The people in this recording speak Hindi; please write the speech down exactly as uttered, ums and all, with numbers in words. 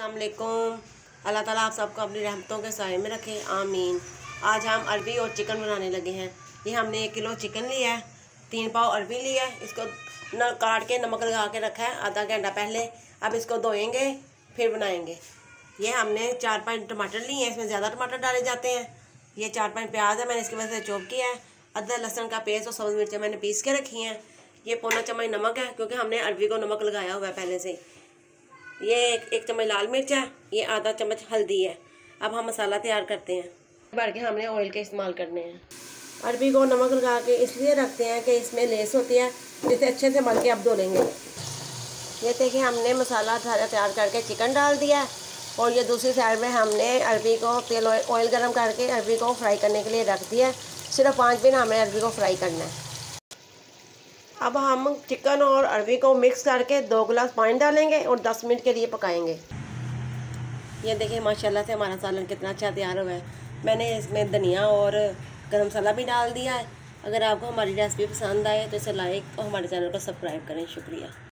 अस्सलाम वालेकुम। अल्लाह ताला आप सबको अपनी रहमतों के साए में रखे, आमीन। आज हम अरबी और चिकन बनाने लगे हैं। ये हमने एक किलो चिकन लिया है, तीन पाव अरबी लिया है, इसको न काट के नमक लगा के रखा है आधा घंटा पहले। अब इसको धोएंगे फिर बनाएंगे। ये हमने चार पाँच टमाटर लिए हैं, इसमें ज़्यादा टमाटर डाले जाते हैं। ये चार पाँच प्याज है, मैंने इसकी वजह से चॉप किया है। अदरक लहसुन का पेस्ट और सब्ज़ मिर्चें मैंने पीस के रखी हैं। ये पौना चम्मच नमक है, क्योंकि हमने अरबी को नमक लगाया हुआ है पहले से। ये एक, एक चम्मच लाल मिर्च है, ये आधा चम्मच हल्दी है। अब हम मसाला तैयार करते हैं। भर के हमने ऑयल के इस्तेमाल करने हैं। अरबी को नमक लगा के इसलिए रखते हैं कि इसमें लेस होती है, जिसे अच्छे से मल के अब धो लेंगे। ये देखिए हमने मसाला तैयार करके चिकन डाल दिया है, और ये दूसरी साइड में हमने अरबी को तेल ऑयल गर्म करके अरबी को फ्राई करने के लिए रख दिया। सिर्फ पाँच मिनट हमें अरबी को फ्राई करना है। अब हम चिकन और अरबी को मिक्स करके दो गिलास पानी डालेंगे और दस मिनट के लिए पकाएंगे। ये देखिए माशाल्लाह से हमारा सालन कितना अच्छा तैयार हुआ है। मैंने इसमें धनिया और गरम मसाला भी डाल दिया है। अगर आपको हमारी रेसिपी पसंद आए तो इसे लाइक और हमारे चैनल को सब्सक्राइब करें। शुक्रिया।